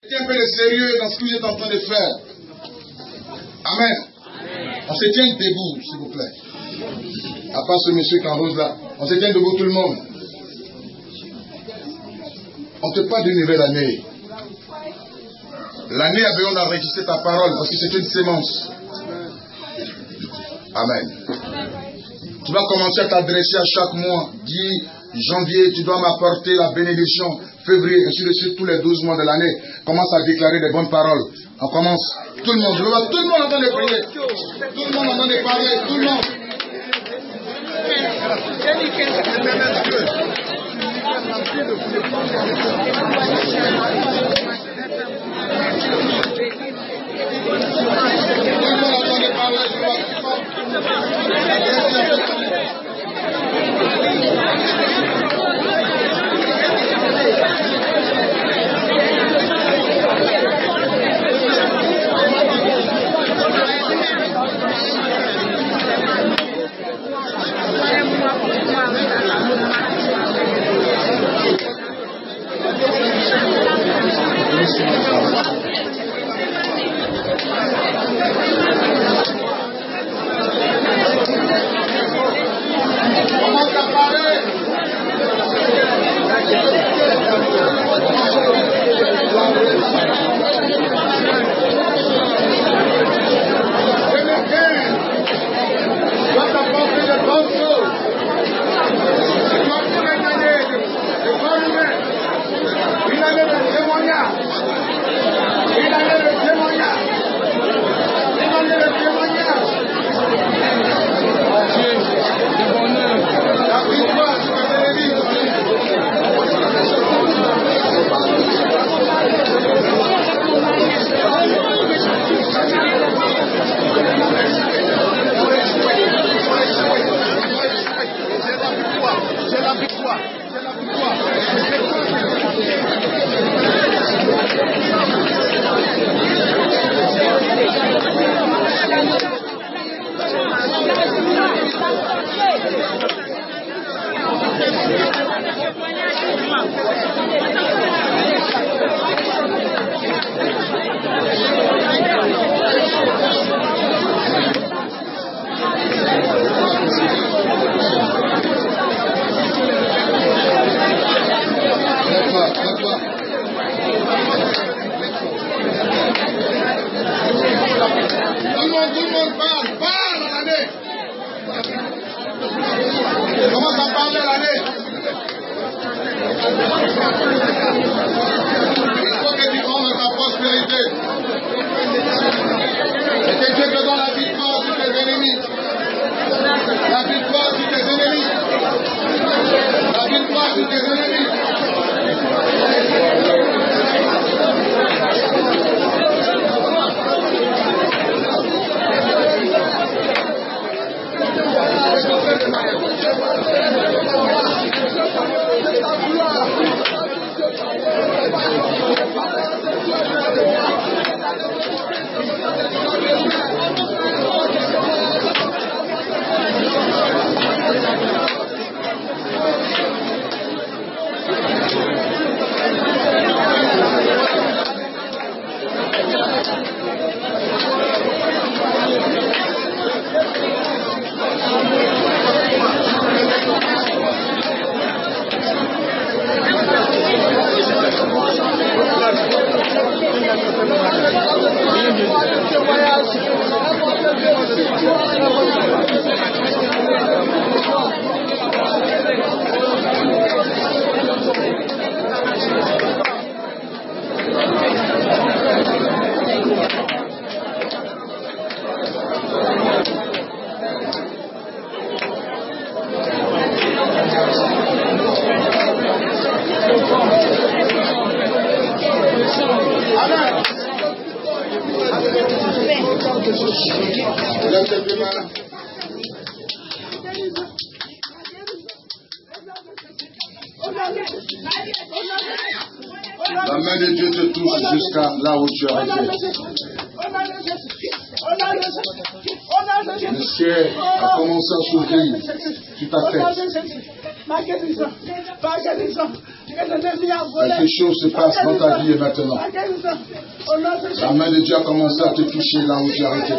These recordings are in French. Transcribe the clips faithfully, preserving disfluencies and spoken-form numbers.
Mettez un peu de sérieux dans ce que vous êtes en train de faire. Amen. On se tient debout, s'il vous plaît. À part ce monsieur qui en rose là. On se tient debout tout le monde. On te parle d'une nouvelle année. L'année a besoin d'enregistrer ta parole parce que c'est une sémence. Amen. Tu vas commencer à t'adresser à chaque mois. Dis, janvier, tu dois m'apporter la bénédiction. Février, ainsi de suite, tous les douze mois de l'année. Commence à déclarer des bonnes paroles. On commence. Tout le monde. Je vois tout le monde en train de prier. Tout le monde en train de parler. Tout le monde. La main de Dieu te touche jusqu'à là où tu es arrivé. Le ciel a commencé à s'ouvrir sur ta tête. Quelque chose se passe dans ta vie et maintenant. La main de Dieu a commencé à te toucher là où tu as arrêté.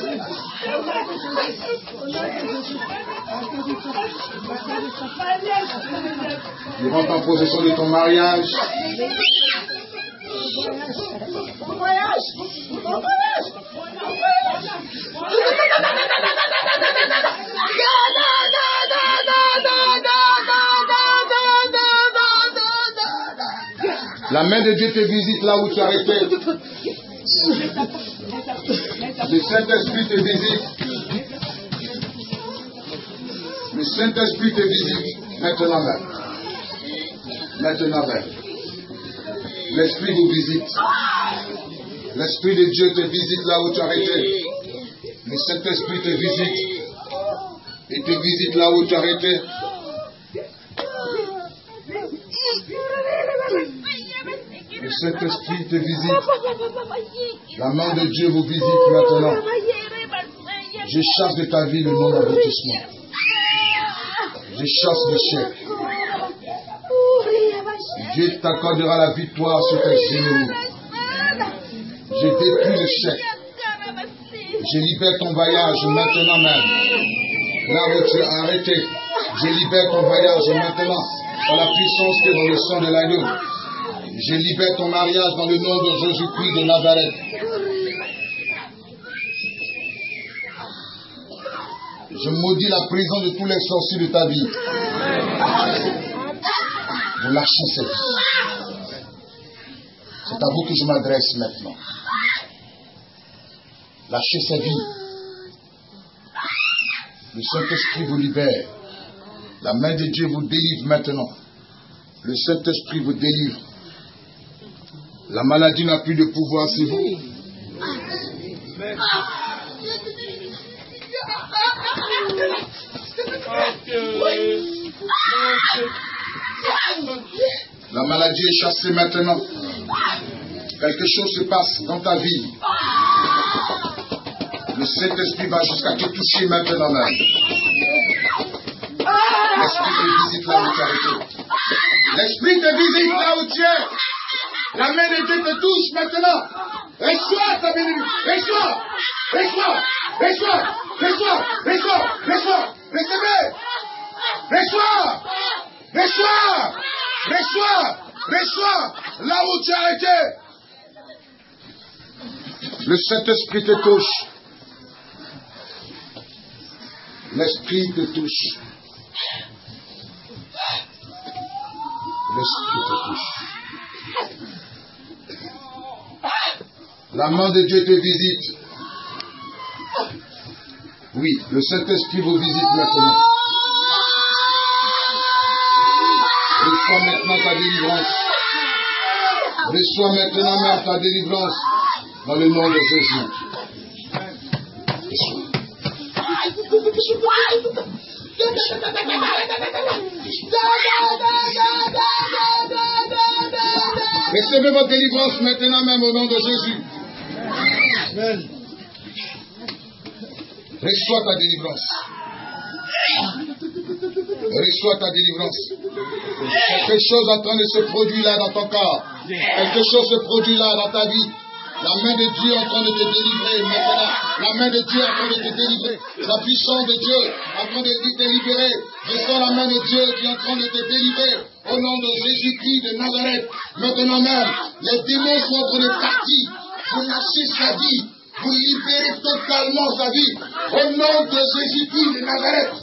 Tu rentres en possession de ton mariage. Mon voyage, mon voyage, mon voyage. La main de Dieu te visite là où tu as arrêté. Le Saint-Esprit te visite. Le Saint-Esprit te visite maintenant même. Maintenant même. L'Esprit vous visite. L'Esprit de Dieu te visite là où tu as arrêté. Le Saint-Esprit te visite. Il te visite là où tu as arrêté. Le Saint-Esprit te visite. La main de Dieu vous visite maintenant. Je chasse de ta vie le nom d'aboutissement. Je chasse l'échec. Dieu t'accordera la victoire sur tes ennemis. Je détruis l'échec. Je libère ton voyage maintenant même. Là où tu as arrêté, je libère ton voyage maintenant par la puissance que dans le sang de l'agneau. Je libère ton mariage dans le nom de Jésus-Christ de Nazareth. Je maudis la prison de tous les sorciers de ta vie. Vous lâchez cette vie. C'est à vous que je m'adresse maintenant. Lâchez cette vie. Le Saint-Esprit vous libère. La main de Dieu vous délivre maintenant. Le Saint-Esprit vous délivre. La maladie n'a plus de pouvoir sur vous. La maladie est chassée maintenant. Quelque chose se passe dans ta vie. Le Saint-Esprit va jusqu'à te toucher maintenant même. L'Esprit te visite là où tu es arrêté. L'Esprit te visite là où tu es. La main de Dieu te touche maintenant. Reçois ta bénédiction. Reçois. Reçois. Reçois. Reçois. Reçois. Reçois. Recevez. Reçois. Reçois. Reçois. Reçois. Là où tu es arrêté. Le Saint-Esprit te touche. L'Esprit te touche. L'Esprit te touche. La main de Dieu te visite. Oui, le Saint-Esprit vous visite maintenant. Reçois maintenant ta délivrance. Reçois maintenant même ta délivrance dans le nom de Jésus. Reçois. Recevez votre délivrance maintenant même au nom de Jésus. Amen. Reçois ta délivrance. Reçois ta délivrance. Quelque chose est en train de se produire là dans ton corps. Quelque chose se produit là dans ta vie. La main de Dieu est en train de te délivrer maintenant. La main de Dieu est en train de te délivrer. La puissance de Dieu est en train de te libérer. Je sens la main de Dieu qui est en train de te délivrer. Au nom de Jésus-Christ de Nazareth. Maintenant même, les démons sont en train de partir. Vous lâchez sa vie. Vous libérez totalement sa vie. Au nom de Jésus-Christ de Nazareth.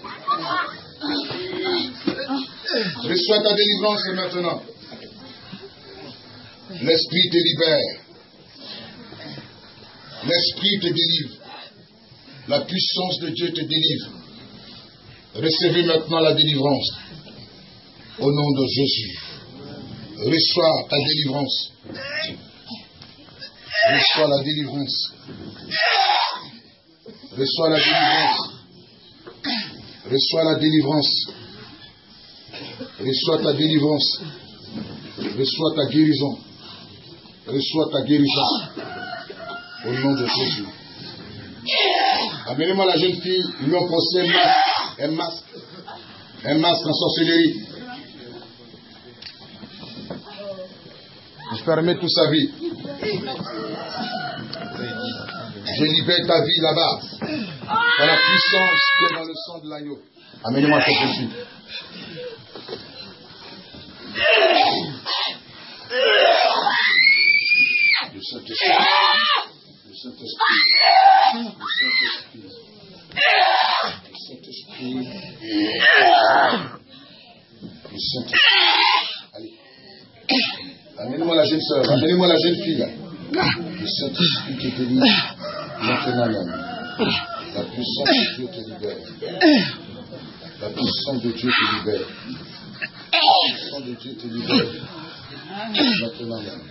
Reçois ta délivrance maintenant. L'Esprit te libère. L'Esprit te délivre. La puissance de Dieu te délivre. Recevez maintenant la délivrance. Au nom de Jésus. Reçois ta délivrance. Reçois la délivrance. Reçois la délivrance. Reçois la délivrance. Reçois ta délivrance. Reçois ta guérison. Reçois ta guérison. Au nom de Jésus. Amenez-moi la jeune fille, lui ont posé un masque. Un masque. Un masque en sorcellerie. Je permets toute sa vie. Je libère ta vie là-bas. Par la puissance qui est dans le sang de l'agneau. Amenez-moi cette dessus. Le Saint-Esprit. Le Saint-Esprit. Le Saint-Esprit. Le Saint-Esprit. Le Saint-Esprit. Allez. Amenez-moi la jeune sœur. Amenez-moi la jeune fille. Le Saint-Esprit qui te délivre. Maintenant même. La puissance de Dieu te libère. La puissance de Dieu te libère. La puissance de Dieu te libère. Maintenant même.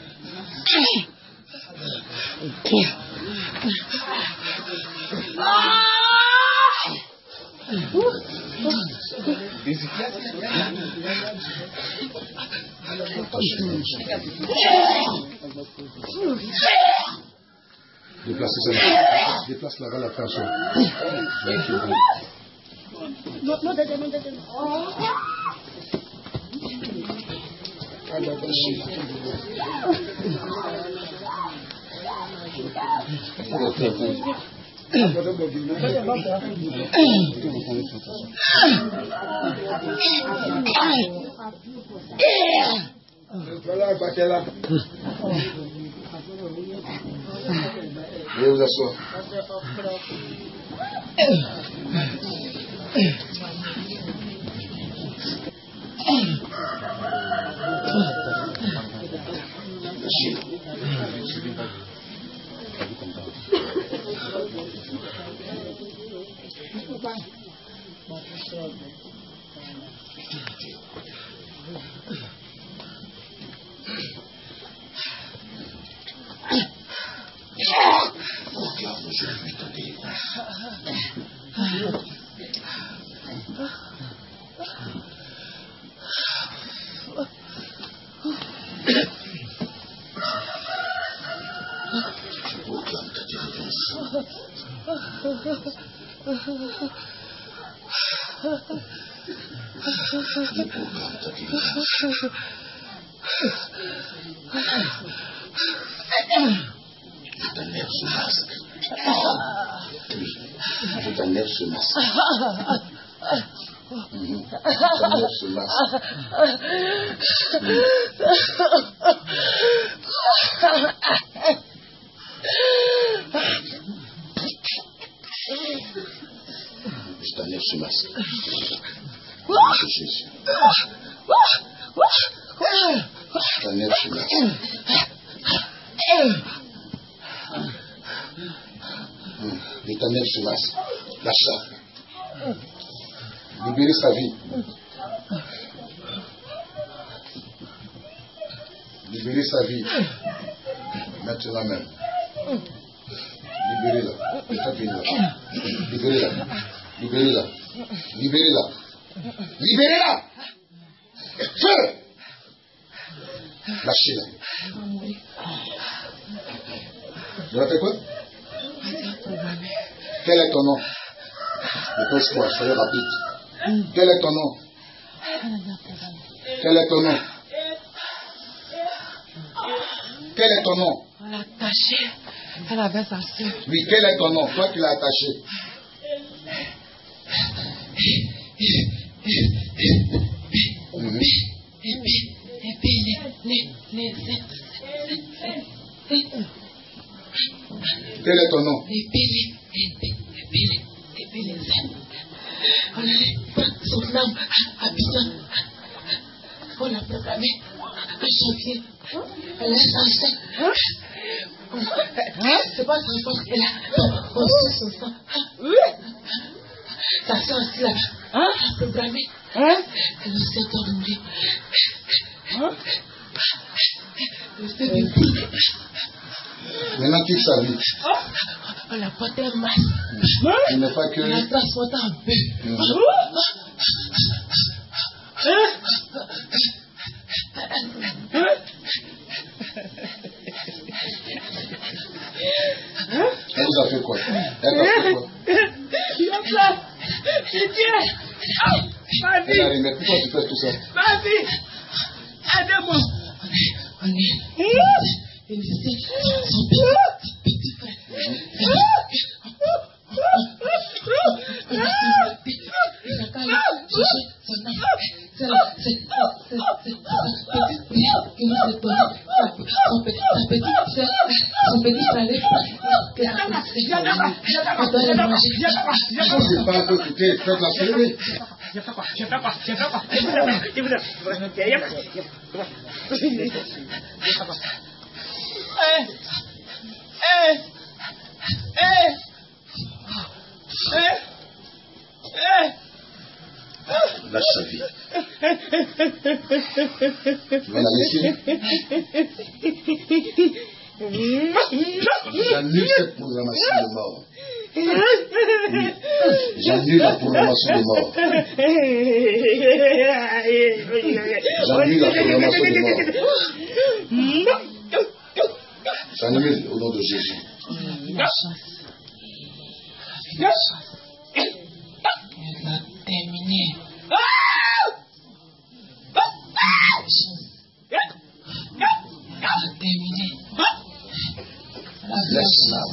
Déplacez ça. Déplace là-bas la personne. Non, non, non, non, non. Veuillez vous asseoir. Proclame aujourd'hui ta délivrance. Je proclame ta délivrance. Je proclame ta délivrance. Je t'enlève ce masque. Je t'enlève ce masque. Mmh. Je t'enlève ce masque. Mmh. Je t'enlève ce masque. Jésus. Je t'enlève ce masque. L'éternel se masse. Lâche-la. Libérez sa vie. Libérez sa vie. Maintenant même. Libérez-la. Libérez-la. Libérez-la. Libérez-la. Libérez-la. Libérez-la. Feu. Lâchez-la. Tu as fait quoi? Quel est ton nom? Dépêche-toi, soyez rapide. Quel est ton nom? Quel est ton nom? Quel est ton nom? On l'a attaché. Elle avait sa soeur. Oui, quel est ton nom? Toi qui l'as attaché. Mm-hmm. Et puis, et puis, les, les, les, les, quel est ton nom? Les pélés, les pélés, les pélés. On allait prendre son âme à Abidjan. On l'a programmé en janvier. Elle est censée. C'est pas son sang, elle a reçu son sang. Sa soeur aussi là, elle a programmé. Elle nous s'est dormie. Le fait de maintenant quitte sa vie. On a porté un masque. Il n'est pas que. On l'a transporté en paix. Elle vous a fait quoi? Elle t'a fait quoi? Tu as fait. C'est Dieu. Ma vie. Henry, mais pourquoi tu fais tout ça? Ma vie. Aide-moi. On est. On est. Il est son petit frère. C'est pas un peu écouter, faites la célébrer. Je fais quoi? Je fais quoi? Je fais quoi? Je fais quoi? Eh! Eh! Eh! Eh! Eh! Lâche sa vie. Tu vas la laisser? J'annule cette programmation de mort. J'annule la programmation de mort. J'annule la programmation de mort. J'annule au nom de Jésus. La chance. La chance. Elle va terminer. Elle va terminer. Laisse l'âme.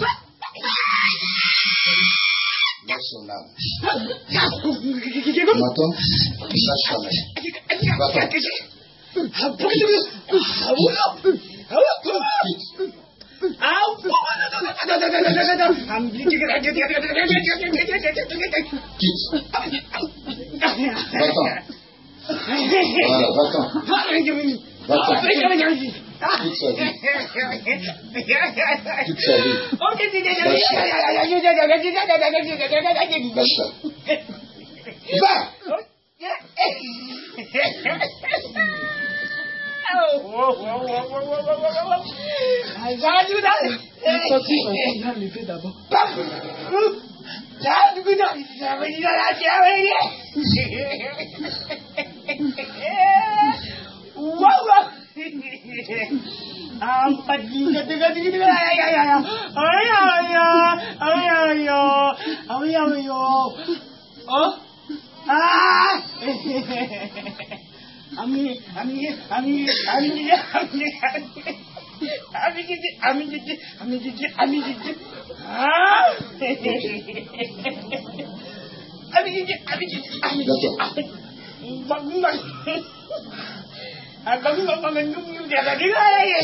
Laisse son âme. Tu m'entends? Lâche ta main. Va-t'en. Quitte. Va-t'en. Voilà, va-t'en. Va-t'en. Toute sa vie. Toute sa vie. Lâche-la. Va! Ami, ami, ami, ami, ami, ami, Gigi, ami, Gigi, ami, Gigi, ami, Gigi. Ah! Ami, Gigi, ami, Gigi, ami, Gigi. Bang, bang. Abang, bang, bang, bang, dia tadi lagi.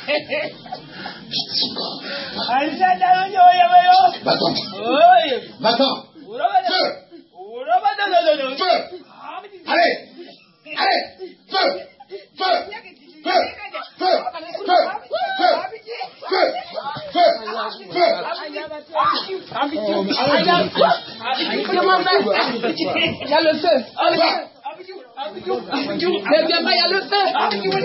Asa dah yo yo yo. Va-t'en. Oi. Va-t'en. Feu. Ura ba da da da. Feu. Allez. Allez. Feu. Feu. Feu. Feu. Feu. Feu. Feu. Feu. Feu. Il y a le feu. Mais viens pas, il y a le feu. Il y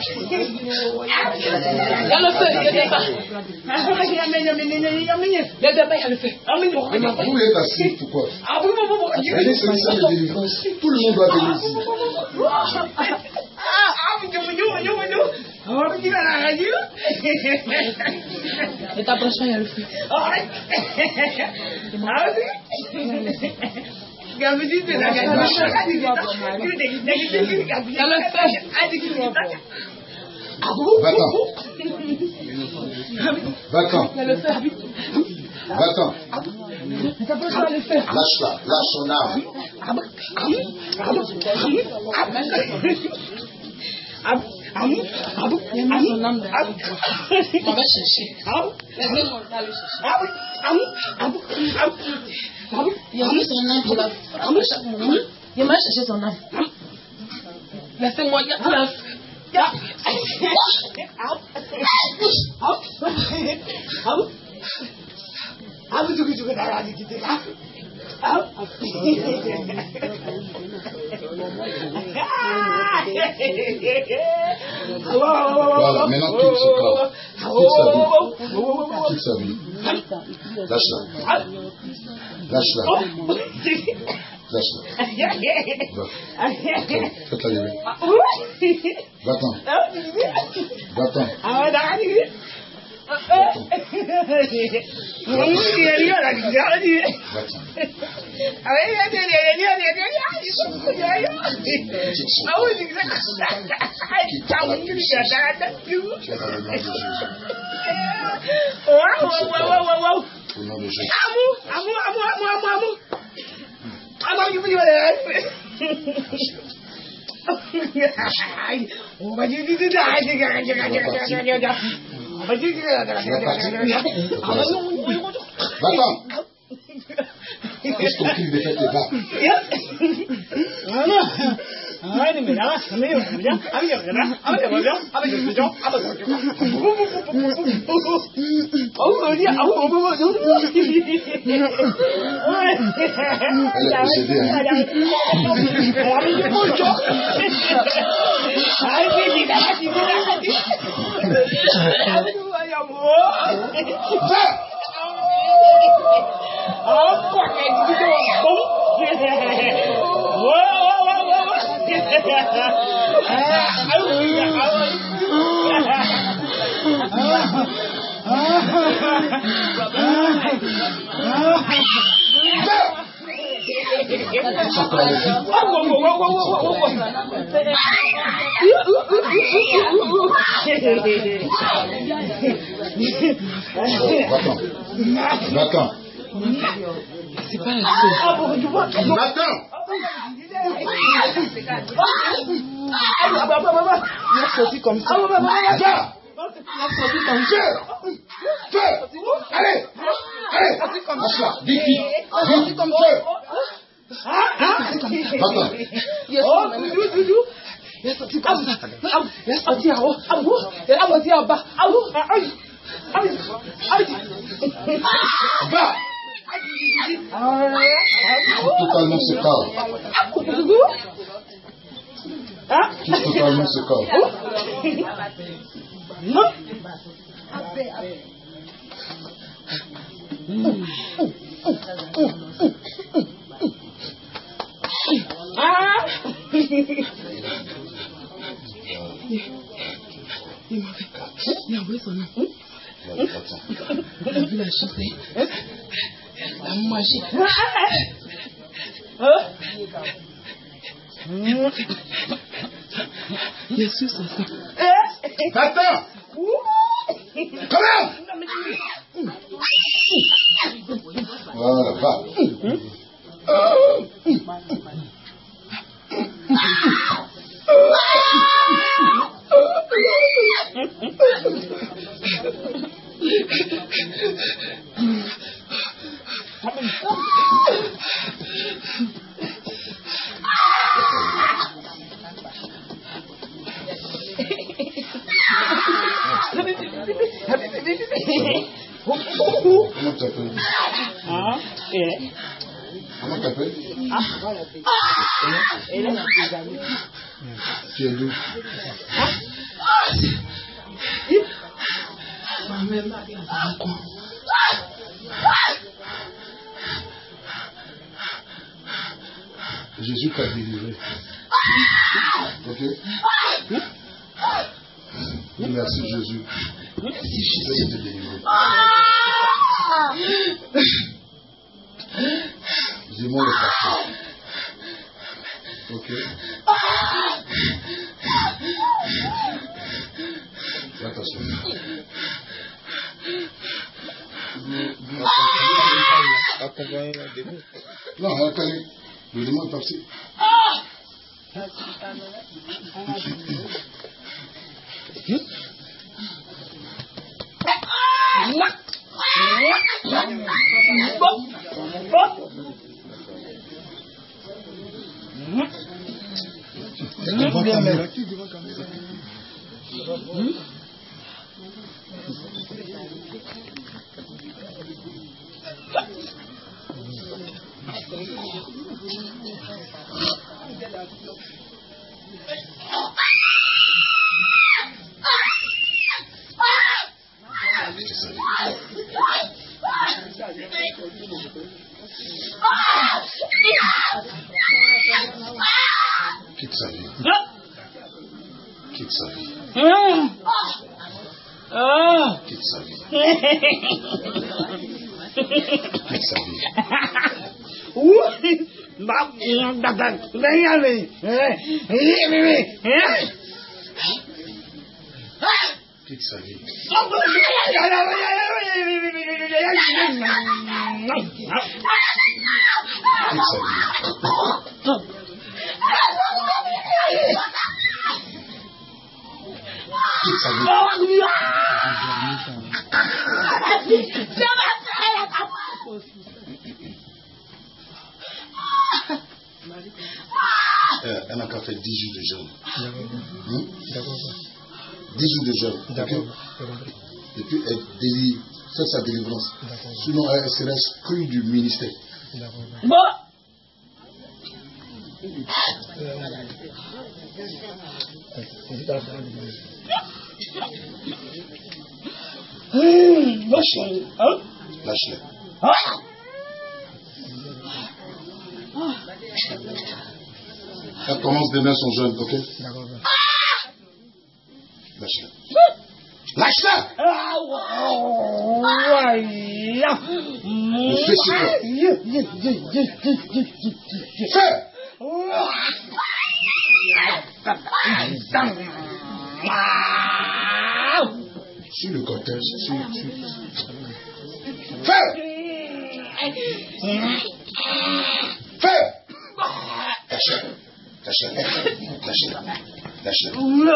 a le feu, ne viens pas. Mais viens pas, il y a le feu. Mais vous êtes assis, pourquoi? Allez, c'est ça de délivrance. Tout le monde doit venir ici. Ne t'approche pas, il y a le feu. Il y a le feu. Va-t'en. Va-t'en. Il y a le feu. Va-t'en. Ne t'approche pas, le feu. Lâche-la. Lâche son âme. Il a mis son âme dans le bois. On va chercher. Laisse-le monter le chercher. Il a mis son âme pour la chaque moment. Il va chercher son âme. Laissez-moi, il y a la Voilà, maintenant quitte ce corps. Quitte sa vie. Quitte sa vie. Lâche-la. Lâche-la. Lâche-la. Va. Faites-la lever. Va-t'en. Va-t'en. Va-t'en. Au nom de Jésus. Amour, amour, amour, amour, amour, amour. Amour, you feel on va dire que Va-t'en. Qu'est-ce qu'on crie de fête et va? Elle est possédée, hein? Va-t'en. Va-t'en. C'est pas la seule. Va-t'en. Il a sorti comme ça. Va. Il a sorti comme ça. Feu. Allez. Allez. Assois. Vite, vite. Vite. Feu. Va-t'en. Oh, Doudou, Doudou. Il a sorti comme ça. Il a sorti en haut. En haut. Il a sorti en bas. En haut. Aïe. Aïe. Aïe. Va. Touche totalement ce corps. Touche totalement ce corps. Il m'a fait. Il a envoyé son nom. Il a vu la chanter. La magie. Il est sur son sang. Va-t'en. Comment? Voilà, va. Comment tu t'appelles? Ah, et Comment tu t'appelles? ah, et là, Tu es d'où? Ma mère m'a dit à quoi? Jésus t'a délivré. Ok? Merci Jésus. Merci Jésus Jésus. t'a délivré. Dis-moi le parfum. Ok? Va t'asseoir. Non, attendez. Le démon est parti. Devant caméra. Quitte sa vie. Quitte sa vie. Quitte sa vie. Quitte sa vie. Quitte sa vie. Quitte sa vie. Quitte sa vie. Euh, elle n'a qu'à faire dix jours de jeûne. Hmm? dix jours de jeûne. Okay? Et puis elle délivre, fait sa délivrance. Sinon elle serait exclue du ministère. Bon. Lâche-le. Lâche-le. Elle commence demain son jeûne, ok? Lâche-le. Lâche-le! Ne fais ce que. Fais! Sur le cortège, sur, sur. Fais! Fais! Lâche-le. Lâche-le. Lâche-le. Lâche-le.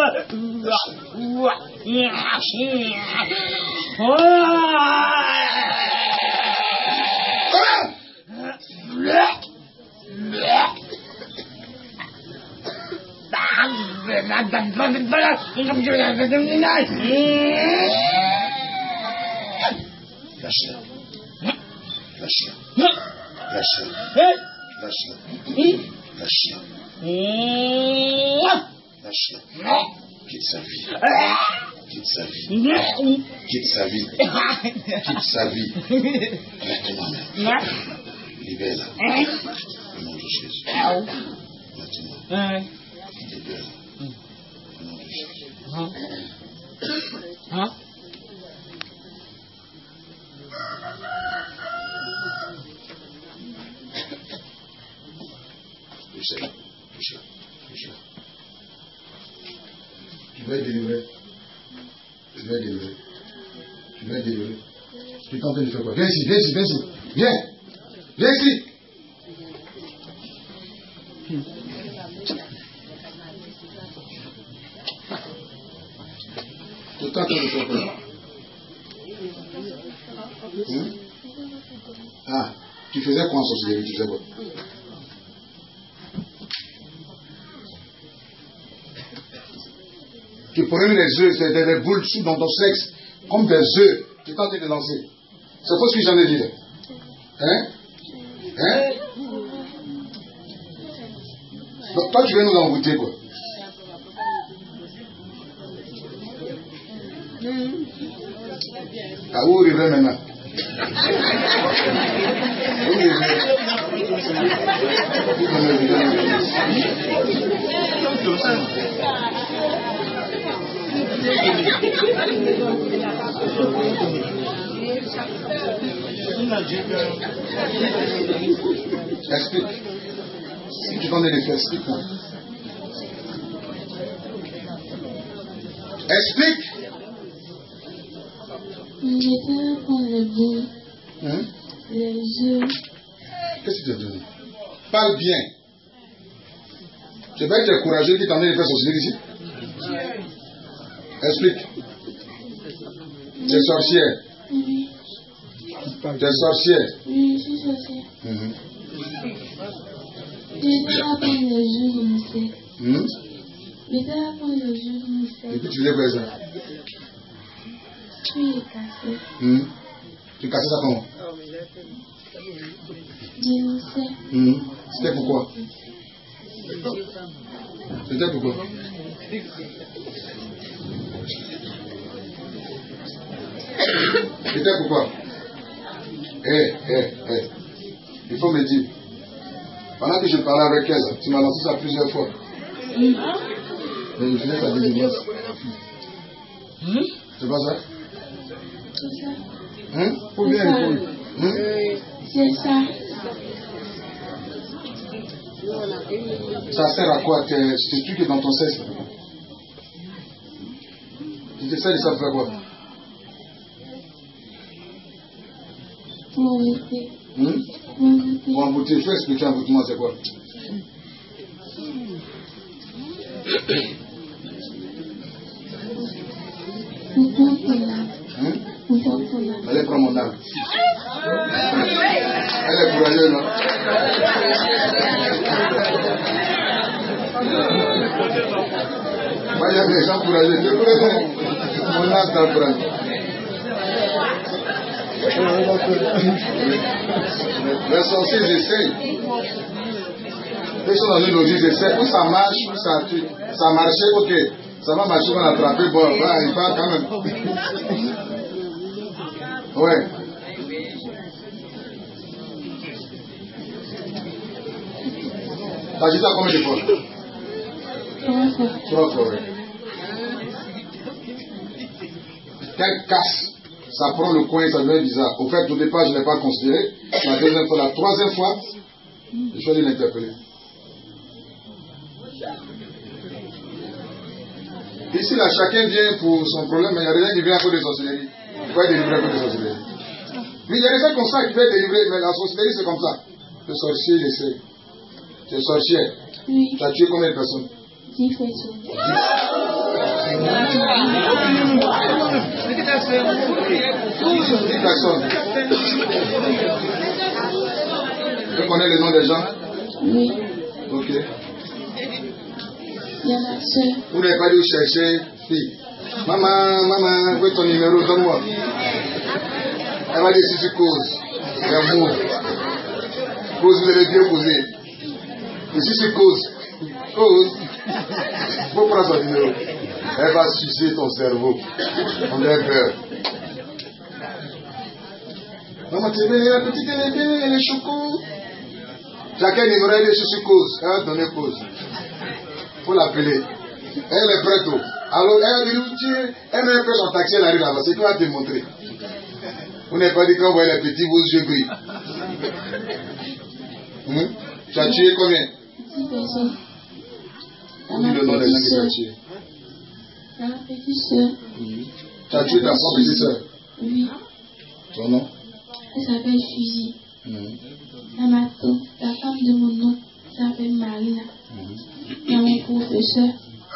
Lâche-le. Lâche-le. Lâche-le. Lâche-le. Lâche-le. Lâche-le. Quitte sa vie. Quitte sa vie. Quitte sa vie. Quitte sa vie. Maintenant même. Libère-la. Au nom de Jésus. Maintenant. Libère-la. Au nom de Jésus. Hein? Touchez-la. Touchez-la. Touchez-la. Tu vas être délivré. Tu vas être délivré. Tu vas être délivré. Tu es en train de faire quoi? Viens ici, viens ici, viens ici. Viens. Viens ici. Tu es en train de faire quoi? Hum? Ah, tu faisais quoi en sorcellerie? Tu faisais quoi? Tu prenais des œufs, des, des boules sous dans ton sexe, comme des œufs, tu es en train de lancer. C'est quoi ce que j'en ai dit? Hein? Hein? Donc toi tu viens nous envoûter quoi? Ah, où arriver maintenant? Où Explique. Si tu donnes les faits, explique-moi. Explique. Il était pour les boules, Hein? les œufs. Qu'est-ce que tu as donné? Parle bien. C'est pas que tu es courageux qui t'en est fait sorcier ici? Explique. Tu es sorcière. Oui. Tu es sorcière. Oui, je suis sorcière. Mhm. J'étais là pour les jours de mon sexe. Mhm. J'étais là pour les jours de mon Et sexe. puis tu faisais quoi ça? Puis il cassait. Mhm. Tu cassais ça comment? Dénonçait. Mhm. C'était pourquoi? C'était pourquoi? C'était pourquoi? Eh, eh, eh. Il faut me dire. Pendant que je parlais avec elle, tu m'as lancé ça plusieurs fois. Oui. Et je faisais ta délivrance. C'est pas ça? C'est ça. Hein? Faut bien répondre. Hmm? C'est ça. Ça sert à quoi? Ce truc est dans ton sexe. Tu te sais de ça faire quoi? Pour envoûter. Hmm? Pour envoûter. Pour envoûter, je vais expliquer envoûtement, c'est quoi? Pour prendre ton âme. Hmm? Pour prendre ton âme. Allez prendre mon âme. Elle est courageuse, non? Moi, il y a des gens courageux. Tu connais mon âme t'apprend. Les sorciers, ils essayent. Ils sont dans une logique, ils essayent. Où ça marche, où ça, ça marchait, ok. Ça va marcher, on va l'attraper. Bon, bah, il part quand même. Ouais. T'as dit ça combien de fois? Trois fois. Trois fois, oui. Quelle casse, ça prend le coin, ça devient bizarre. Au fait, au départ, je ne l'ai pas considéré. La deuxième fois, la troisième fois, je suis allé l'interpeller. Ici, là, chacun vient pour son problème, mais il y a des gens qui viennent à cause de sorcellerie. Il faut être délivré à cause de sorcellerie. Mais il y a des gens comme ça qui veulent être délivrés, mais la sorcellerie, c'est comme ça. Le sorcier, il essaie. Tu es sorcière. Oui. Tu as tué combien de personnes? Dix personnes. Dix personnes. Tu connais le nom des gens? Oui. Ok. Il y a ma soeur. Vous n'avez pas dû chercher fille. Maman, maman, où est ton numéro? Donne-moi. Elle va dire si tu causes. C'est bon. Cause, vous allez bien poser. Et si tu causes, cause, il faut prendre son numéro. Elle va sucer ton cerveau. On a peur. Maman, tu es bien, la petite, elle est bien, elle est choco. Chacun numéro, elle est sur cause. Elle va donner cause. Il faut l'appeler. Elle est prête. Alors, elle dit, tiens, elle met un peu son taxi, elle arrive là-bas. C'est quoi te montrer? Vous n'avez pas dit quand vous voyez les petits, vos yeux brillent. Hum? Tu as tué combien? Dix personnes. Dis le nom des gens que tu as tués. Ma petite soeur. Tu as tué ta propre petite soeur? Oui. Ton nom? Elle s'appelle Fusil. Hum. La mato, la femme de mon oncle s'appelle Marina. Hum. Il y a mon professeur.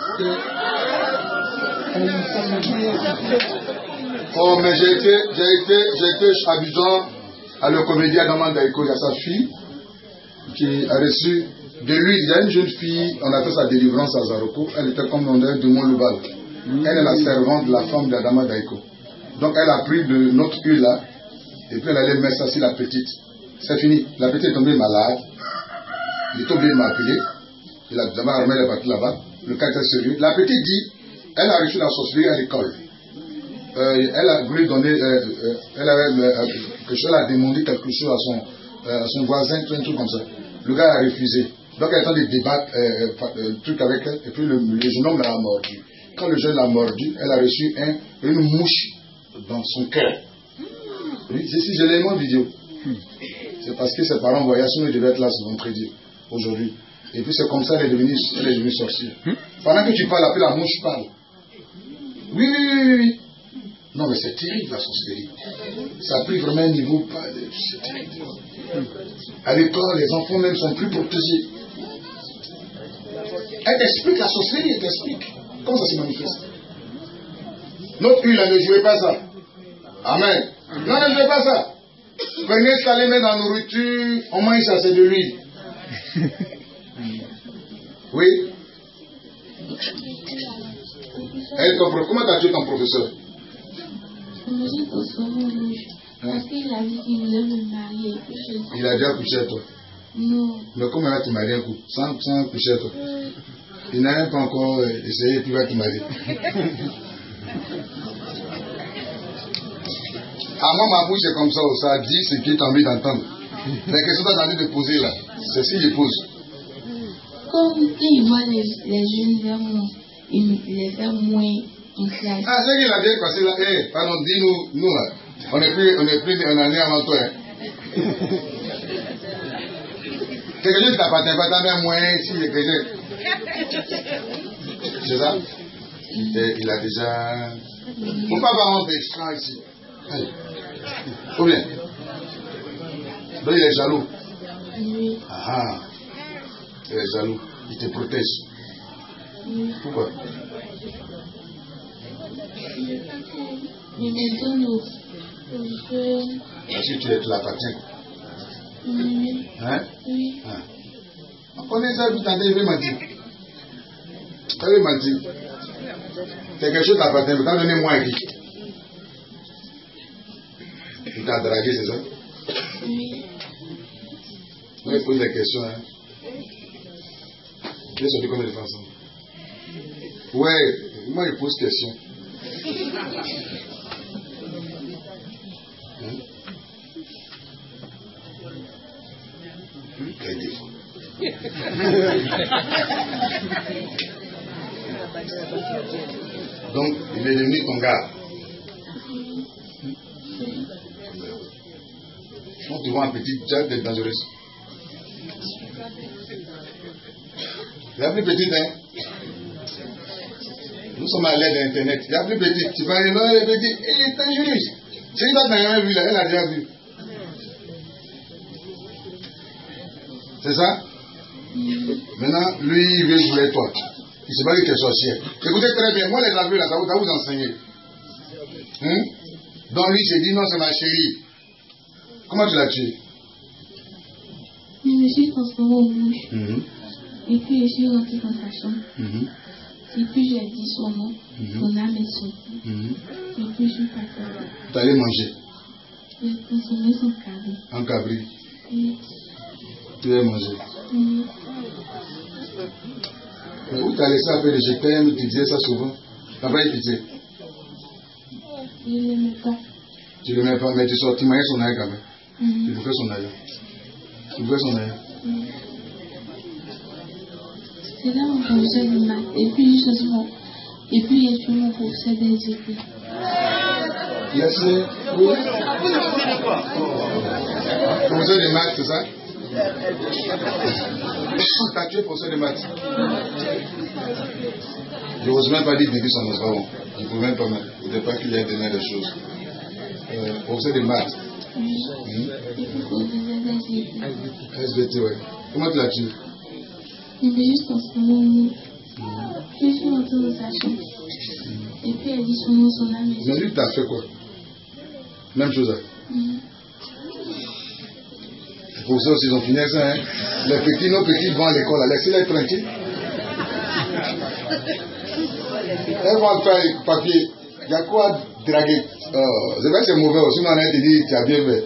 Oh, mais j'ai été, j'ai été, j'ai été amusant à le comédien Adaman Daiko. Il y a sa fille qui a reçu de lui. Il y a une jeune fille, on appelle sa délivrance à Zaroko. Elle était comme dans de mon Loubal. Elle est la servante de la femme d'Adama Daiko. Donc elle a pris de notre huile là, et puis elle allait mettre ça sur la petite. C'est fini. La petite est tombée malade. Il est tombé de m'appeler. Il a d'abord remis les parties là-bas. Le cas était sérieux. La petite dit, elle a reçu la sorcellerie à l'école. Euh, elle a voulu donner, euh, euh, elle avait euh, quelque chose, elle a demandé quelque chose à son, euh, à son voisin, tout un truc comme ça. Le gars a refusé. Donc elle est en train de débattre euh, euh, un truc avec elle, et puis le, le jeune homme l'a mordu. Quand le jeune l'a mordu, elle a reçu un, une mouche dans son cœur. Oui, c'est si j'ai l'élément vidéo. C'est parce que ses parents voyaient, sinon ils devaient être là ce vendredi, aujourd'hui. Et puis c'est comme ça qu'elle est devenue, elle est devenue sorcière. Pendant que tu parles, après la mouche parle. Oui, oui, oui, oui, oui. Non, mais c'est terrible la sorcellerie. Ça a pris vraiment un niveau pas. C'est terrible. À l'école, les enfants même sont plus protégés. Elle t'explique la sorcellerie, elle t'explique. Comment ça se manifeste? Notre huile, ne jouez pas ça. Amen. Non, ne jouez pas ça. Prenez ça, les mettre dans la nourriture, on mange ça, c'est de l'huile. Oui. Elle, ton, comment t'as tué ton professeur? Je me suis transformée en rouge. Parce qu'il a dit qu'il voulait me marier. Et puis je... Il a déjà couché à toi? Non. Mais comment il va te marier un coup? Sans, sans coucher à toi? Il n'a même pas encore essayé et puis il va te marier. À moi, ma bouche est comme ça, ça dit ce qui est envie d'entendre. Les questions que tu as envie de poser là, c'est ce qu'il pose. Comme il voit les, les jeunes vers moi, il les fait moins en classe. Ah, c'est qu'il a bien passé là. Eh, hey, pardon, dis-nous, nous là. On est plus, on est plus un année avant toi. Hein. Quelque chose qui t'appartient pas, t'as même moins si les chrétiens. C'est ça? Et il a déjà. Faut pas avoir honte d'être franc ici. Allez. Ou bien? Donc il est jaloux. Oui. Ah. Il est jaloux. Il te protège. Oui. Pourquoi? Il me donne au feu. Parce que tu es l'appartiens. Oui. Hein? Oui. Ah. On connaît ça, vous tentez, il veut mentir. Il veut mentir. C'est quelque chose qui t'appartient, mais t'as donné moins qui? Il t'a dragué, c'est ça? Oui. Moi, il pose des questions. Hein. J'ai sorti combien de fois ensemble? Ouais, moi, il pose des questions. Hein? Quel défaut. Donc, il est devenu ton gars. On te voit un petit Jack d'être dangereuse. La plus petite, hein? Nous sommes à l'aide d'Internet. La plus petite, tu vas dire non, elle est petite, elle est dangereuse. C'est une date n'a jamais vu là, elle a déjà vu. C'est ça? Maintenant, lui, il veut jouer toi. Il ne sait pas qu'il est sorcière. Écoutez très bien, moi, les aveux là, ça va vous enseigner. Hum? Donc lui, il s'est dit non, c'est ma chérie. Comment tu l'as tué? Je me suis transformée en mouche. Mm-hmm. Et puis je suis rentrée dans sa chambre. Mm-hmm. Et puis j'ai dit son nom. Mm-hmm. Son âme est sortie. Mm-hmm. Et puis je suis partie. Tu allais manger? J'ai transformé son cabri. En cabri? Oui. Tu allais manger? Oui. Mais où tu as laissé appeler je t'aime, tu disais ça souvent? Tu n'as pas eu pitié? Je ne l'aimais pas. Tu ne l'aimais pas, mais tu sors, tu maillais son aïe quand même. Mm-hmm. Tu bouffais son aïe. Tu bouffais son aïe. Mm. C'est là mon professeur de maths. Et puis je suis mon... Et puis je suis mon professeur des études. Laissez. Oui. Professeur de maths, c'est ça? T'as tué professeur de maths. Je n'ose même pas dire depuis son nom. Je ne pouvais même pas. Il ne faut pas qu'il y ait donné des choses. Euh, professeur de maths. Oui. Hum? Et puis professeur des études. S B T, ouais. Comment tu l'as tué? Je me suis transformée en mouche. Puis je suis rentrée dans sa chambre. Et puis elle dit son nom, son âme est sortie. Mais lui, t'as fait quoi? Même chose. Hein? Mm. Les professeurs aussi, ils ont fini ça. Hein? Les petits, nos petits vont à l'école, laissez-les tranquilles. Elles vont faire les papiers. Il y a quoi draguer? Oh, c'est vrai que c'est mauvais. Sinon, on a dit, tu as bien fait.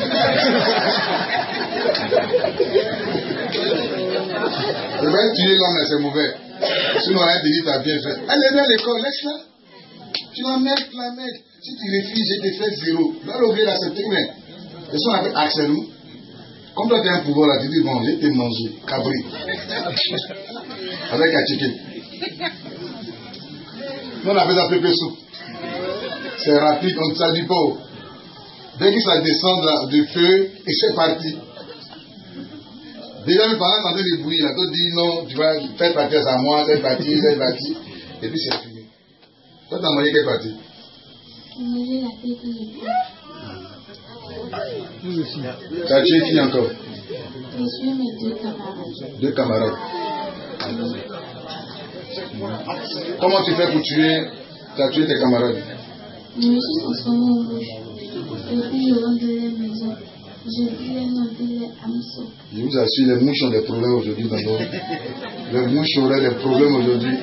C'est vrai que tuer l'homme, c'est mauvais. Sinon, on a dit, tu as bien fait. Elle est dans l'école, laisse-la. Tu la mets, tu la mets. Si tu refuses, je te fais zéro. Tu vas l'ouvrir d'accepter, mais. Et ça, on appelle Axelou. Comme toi, tu as un pouvoir là, tu dis, bon, je vais te manger. Cabri. Avec un chicken. Nous, on appelle ça pépé soupe. C'est rapide, on ne s'habille pas. Dès que ça descend là, du feu, et c'est parti. Déjà, pendant qu'on entend des bruits, là, tu dis non, tu vas faire partie à moi, cette partie, cette partie. Et puis c'est fini. Toi, tu as mangé quelle partie? J'ai mangé la tête de l'épaule. Tu as tué qui encore? J'ai tué mes deux camarades. Deux camarades. Comment tu fais pour tuer? Tu as tué tes camarades? Je me suis transformée en mouche. Et puis je rentre dans les maisons. Je dis les noms de les hameçons. Je vous assure, les mouches ont des problèmes aujourd'hui dans nos... Les mouches auraient des problèmes aujourd'hui.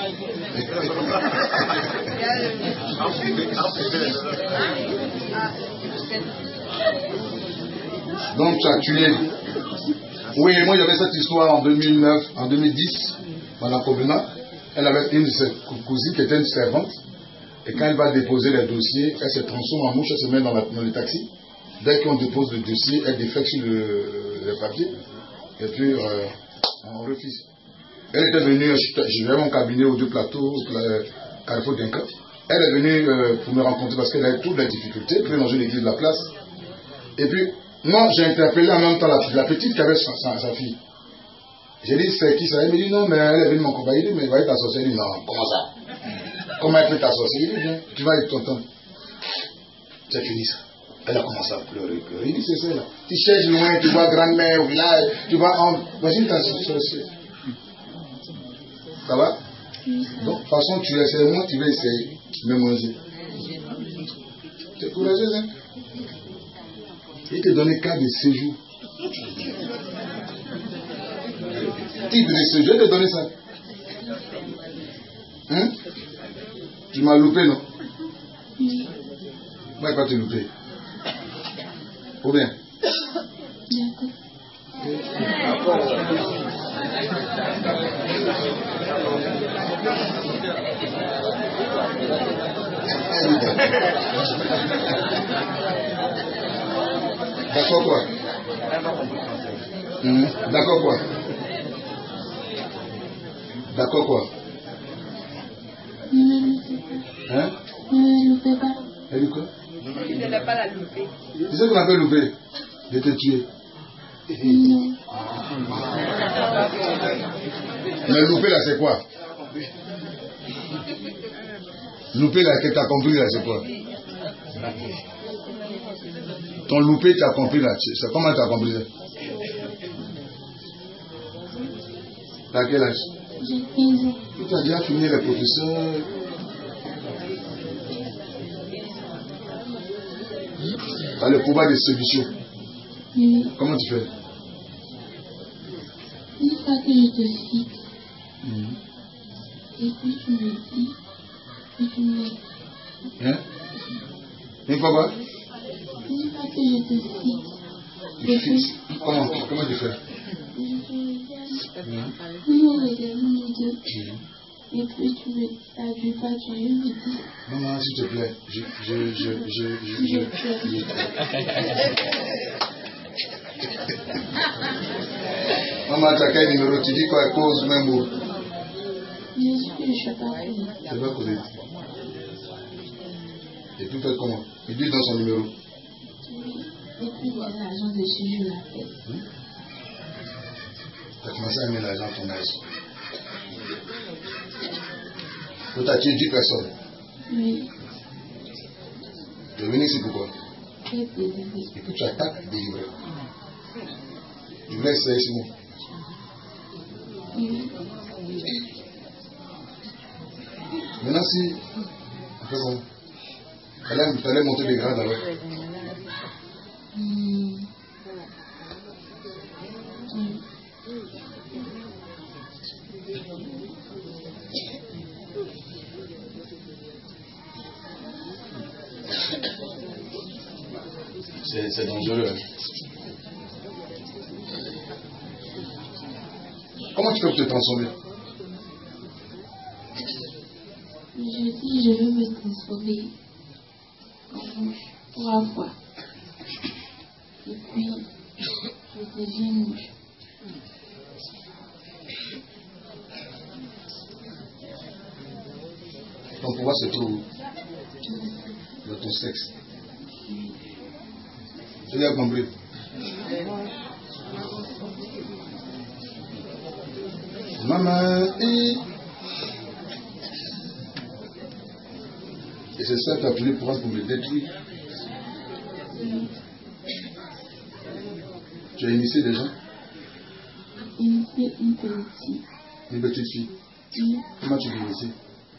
Donc tu as tué. Oui, moi j'avais cette histoire en deux mille neuf, en deux mille dix, Madame Kobina. Elle avait une de ses cousines qui était une servante. Et quand elle va déposer les dossiers, elle se transforme en mouche, elle se met dans, la, dans le taxi. Dès qu'on dépose le dossier, elle défecte sur le, le papier. Et puis, euh, on refuse. Elle était venue, je vais à mon cabinet aux deux plateaux, euh, Carrefour d'Inca. Elle est venue euh, pour me rencontrer parce qu'elle avait toutes les difficultés. Puis dans une église de la place. Et puis, Moi, j'ai interpellé en même temps la, la petite qui avait sa, sa, sa fille. J'ai dit, c'est qui ça? Elle me dit, non, mais elle est venue mon compagnon. Il dit, mais va t'associer. Il dit, non, comment ça? Comment elle peut t'associer? Il dit, viens, tu vas être content. C'est fini ça. Elle a commencé à pleurer, pleurer. Il dit, c'est ça là. Tu cherches loin, tu vois grand-mère au village, tu vois en. Vas-y, t'associer. Ça va? Donc, de toute façon, tu essaies, moi, tu vas essayer de me manger. C'est courageux, hein? Il te donne carte de séjour. Titre de séjour, il te donne ça. Hein? Tu m'as loupé, non? Moi, pas te louper. Ou bien? D'accord quoi? Mmh. D'accord quoi? D'accord quoi? Hein? Ne loupez pas. Elle dit quoi? Il ne l'a pas la louper. Tu sais qu'on appelle louper? De te tuer. Non. Mais louper là c'est quoi? Louper là que tu as compris là c'est quoi? Ton loupé tu as compris là, c'est comment tu as compris ça? T'as quel âge? J'ai quinze ans. Tu as déjà fini les professeurs. Tu as le pouvoir de séduction. Oui. Comment tu fais? Une fois que je te fixe, Mmh. et puis tu me dis, et tu me laisses. Hein? Une fois quoi? Une fois que je te fixe, Tu fixes. Comment, comment tu fais? je te regarde, Mmh. nous nous regardons les deux, et puis tu me traduis pas, tu veux me dire. Maman, s'il te plaît, je, je, je, je, je, je, je, Maman, tu as quel numéro? Tu dis quoi? Cause même mot. Je suis que je suis pas connue. Tu vas connaître. Et puis fais comment? Il dit dans son numéro. Et puis les agents dessus, je l'appelle. Hmm? Tu as commencé à mettre l'argent à ton âge. Tu as tué dix personnes. Oui. Tu es venu ici pourquoi? Très plaisir. Et puis tu attaques des livrets. Tu voulais essayer sur moi. Oui. Maintenant si, on fait comment? Tu allais monter les grades alors. Hmm. Oui. C'est dangereux. Comment tu peux te transformer? Je dis, je veux me transformer en mouche pour avoir. Et puis, je deviens mouche. Ton pouvoir se trouve dans ton sexe. Tu as compris? Maman, et, et c'est ça que tu as appelé pour me détruire. Tu as initié des gens? Initié une petite. Une petite fille. Oui. Comment tu l'as initiée?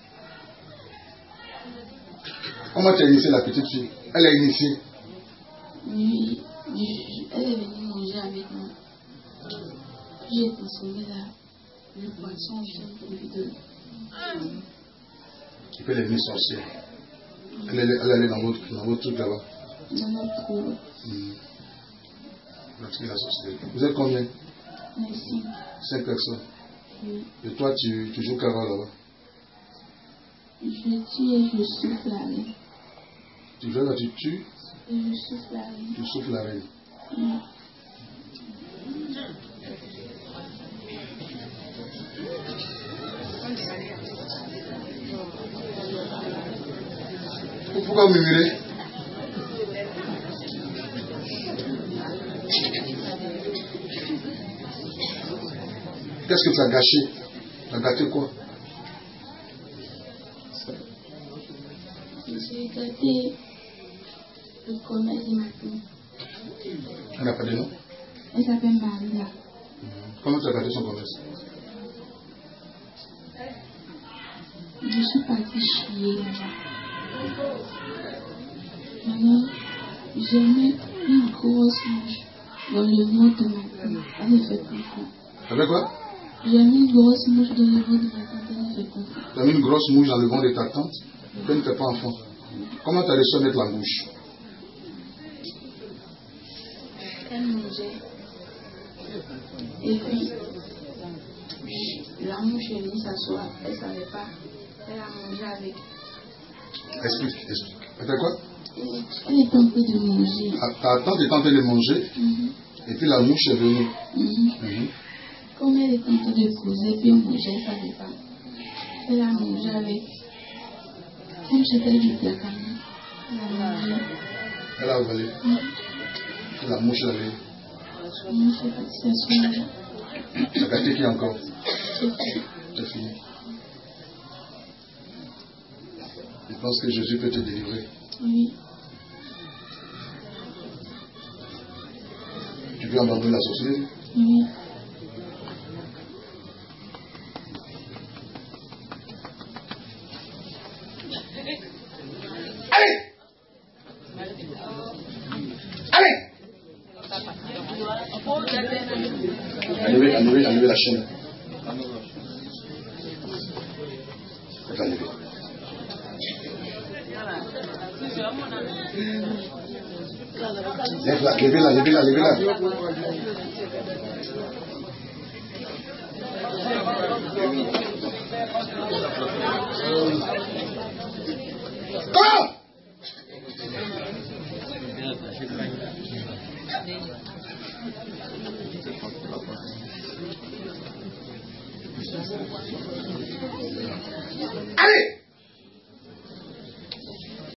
Comment tu as initié la petite fille? Elle a initié. Oui. Elle est venue manger avec moi. J'ai consommé la, le poisson viande pour lui donner. Et puis elle est venue sorcière. Elle est elle allait dans votre, dans votre truc là-bas. Dans notre trou. Mmh. La sorcière. Vous êtes combien? Merci. Cinq personnes. Oui. Et toi, tu, tu joues carrément là-bas. Je tue et je souffle la reine. Tu joues là, tu tues, Et je souffle la reine. tu souffles la reine. Oui. Pourquoi vous murmurez? Qu'est-ce que tu as gâché? Tu as gâté quoi? J'ai gâté le commerce de ma fille. Elle n'a pas de nom? Elle s'appelle Maria. Comment tu as gâté son commerce? Je suis partie chier là-bas. Alors, j'ai mis une grosse mouche dans le ventre de ma tante. Elle ne fait pas fond. Avec quoi? J'ai mis une grosse mouche dans le ventre de ma tante. Elle ne fait pas fond. Tu as mis une grosse mouche dans le ventre de ta tante? Elle ne fait pas enfant. Comment tu as réussi à mettre la mouche? Elle mangeait. Et puis, la mouche est venue s'asseoir. Elle ne savait pas. Elle a mangé avec. Explique, explique. Avec quoi? Elle est en train de manger. Ta tante est en train de manger, Mm-hmm. et puis la mouche est venue. Mm-hmm. Mm-hmm. Comme elle est en train de causer, puis manger, elle ne savait pas. Elle a mangé avec. Comme c'était du placard. Elle a mangé. Elle a avalé. Mm. Et la mouche est allée. La mouche est partie s'asseoir. Tu as gâté qui encore? C'est tout. C'est fini. Je pense que Jésus peut te délivrer. Oui. Tu veux abandonner la sorcellerie? Oui. Allez! Allez! Enlevez, enlevez, enlevez la chaîne. Faites enlever. Lève-la, levez-la, levez-la, levez-la. Comment?